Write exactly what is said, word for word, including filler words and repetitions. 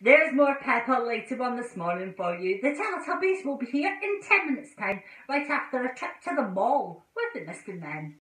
There's more Peppa later on this morning for you. The Teletubbies will be here in ten minutes time, right after a trip to the mall with the Mister Men.